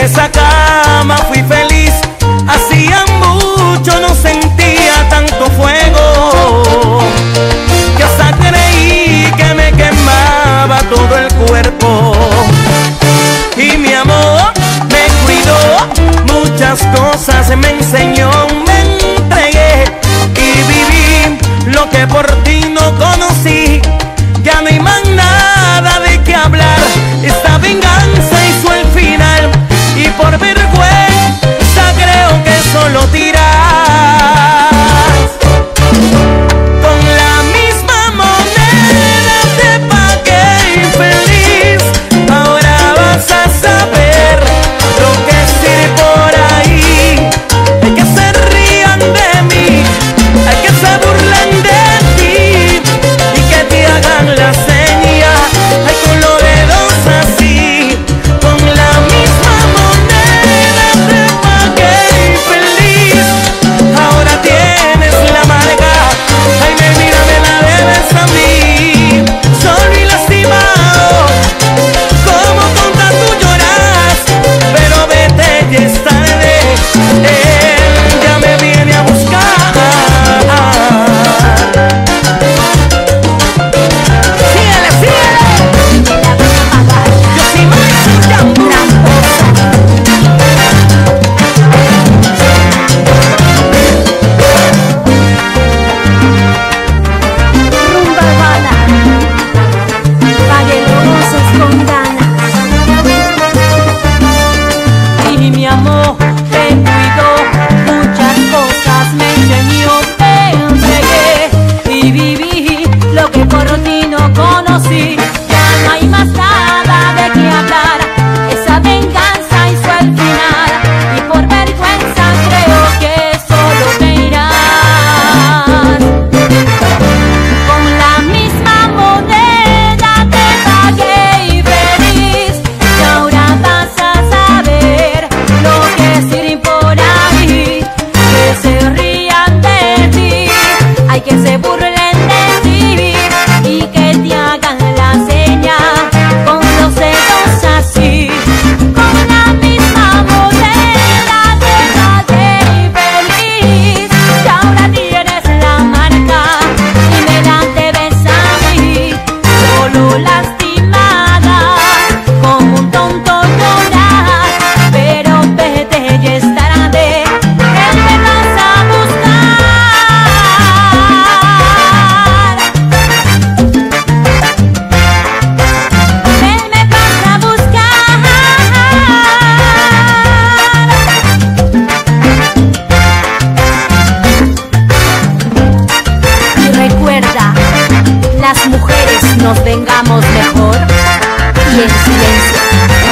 esa cama fui feliz. Hacía mucho no sentía tanto fuego, que hasta creí que me quemaba todo el cuerpo. Y mi amor me cuidó, muchas cosas me enseñó, me entregué y viví lo que por ti no conocí. Ya no hay más nada de qué hablar, esta venganza hizo el final y por vergüenza creo que solo tiras. Con la misma moneda te pagué infeliz, ahora vas a saber lo que es ir por ahí. Hay que se rían de mí, hay que se burlen de ti y que te hagan la seña, ay, con los dedos así. Con la misma moneda te pagué infeliz, ahora tienes la marca, ay, mira, me la debes a mí. Solo y lastimado, como tonta tú lloras, pero vete, ya es tarde, él ya me viene a buscar. Síguele, síguele. Yo sí me hice un tramposo. Rumba urbana, paguelosos con ganas. Y mi amor te cuidó, muchas cosas me enseñó, te entregué y viví lo que por ti no conocí. Ya no hay más nada de qué hablar, esa venganza hizo el final y por vergüenza creo que solo te irás. Con la misma moneda te pagué infeliz y ahora vas a saber lo que es ir por ahí. Que se rían de ti, hay que se burlen de ti y que te hagan la seña con los dedos así. Con la misma moneda te pagué infeliz y ahora tienes la marca y me la debes a mí. Solo lastimada, como un tonto lloras, pero vete, ya es tarde, él me vas a buscar. Él me vas a buscar. Y recuerda, las mujeres nos vengamos mejor y en silencio.